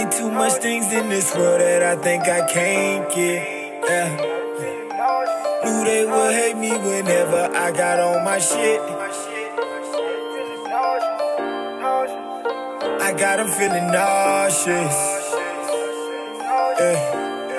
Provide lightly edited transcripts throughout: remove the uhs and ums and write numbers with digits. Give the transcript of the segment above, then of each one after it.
need too much things in this world that I think I can't get. Yeah. Knew they would hate me whenever I got on my shit. I got them feeling nauseous. Yeah.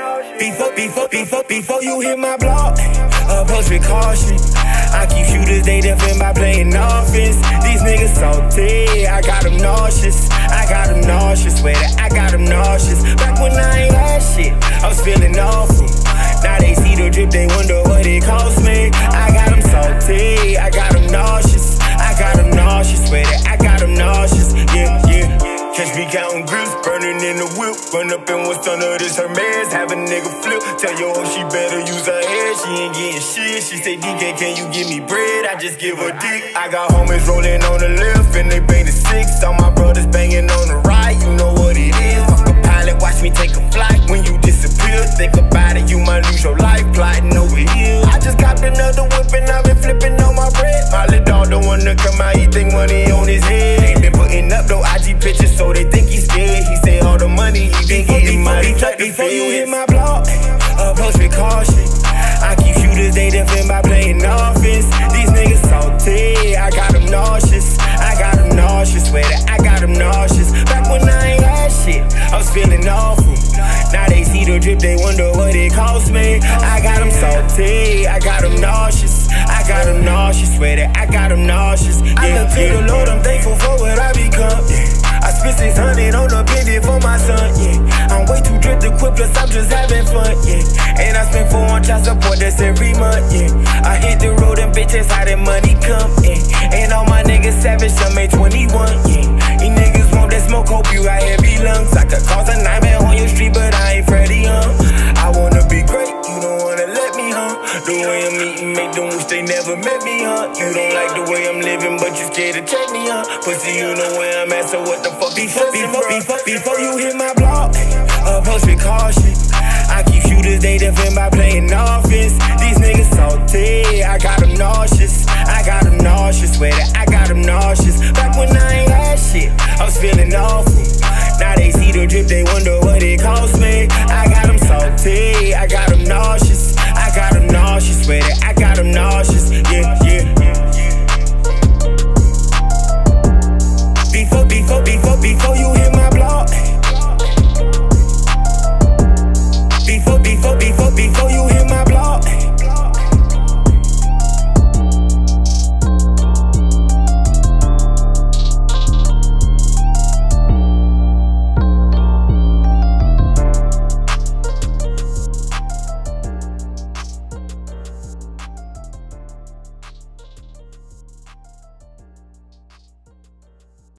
Before you hit my block, approach with caution. I keep shooters, they defend by playing offense. These niggas salty, I got them nauseous. I got them nauseous, swear that I got them nauseous. Back when I ain't had shit, I was feeling awful. Now they see the drip, they wonder what it cost me. I got them salty, I got them nauseous. I got them nauseous, swear that I got them nauseous. Yeah, yeah. Catch me counting grits, burning in the whip. Run up in what's under this her mans, have a nigga flip. Tell your hoe she better use her head, she ain't getting shit. She say, DK, can you give me bread? I just give her dick. I got homies rolling on the left and they bang the six. All my brothers banging on the right, you know what it is. Fuck a pilot, watch me take a flight. When you disappear, think about it, you might lose your life. Plotting over here. I just copped another whip and I've been flipping on my bread. My little dog don't wanna come out, he think money on his head. Ain't been putting up no IG pictures, so they think he's scared. He say all the money he been getting money. Before you hit my block, approach with caution. I keep shooters, they defend by playing offense. These niggas salty, I got them nauseous. I got them nauseous, swear that I got them nauseous. Back when I ain't had shit, I was feeling awful. Now they see the drip, they wonder what it cost me. I got them salty, I got them nauseous. I got them nauseous, swear that I got them nauseous. Yeah, I look to the Lord, I'm thankful for what I become. Yeah. I spent 600 on a pendant for my son. Yeah, I'm way too dripped equipped, plus I'm just having fun. Yeah, and I spent 4 on child support, that's every month. Yeah, I hit the road and bitches, how that money come. Yeah, and all my niggas savage, some ain't 21. Yeah, these niggas want that smoke, hope you got heavy lungs. I could cause a nightmare on your street, but I ain't Freddy, I wanna be great, you don't wanna let me, The way I'm eating make them wish they never met me, You don't like the way I'm living, but you scared to check me, Pussy, you know where I'm at, so what the fuck before you hit my block, approach with caution. I keep shooters, they defend by playing offense. These niggas salty, I got them nauseous. I got them nauseous, swear that I got them nauseous. Back when I ain't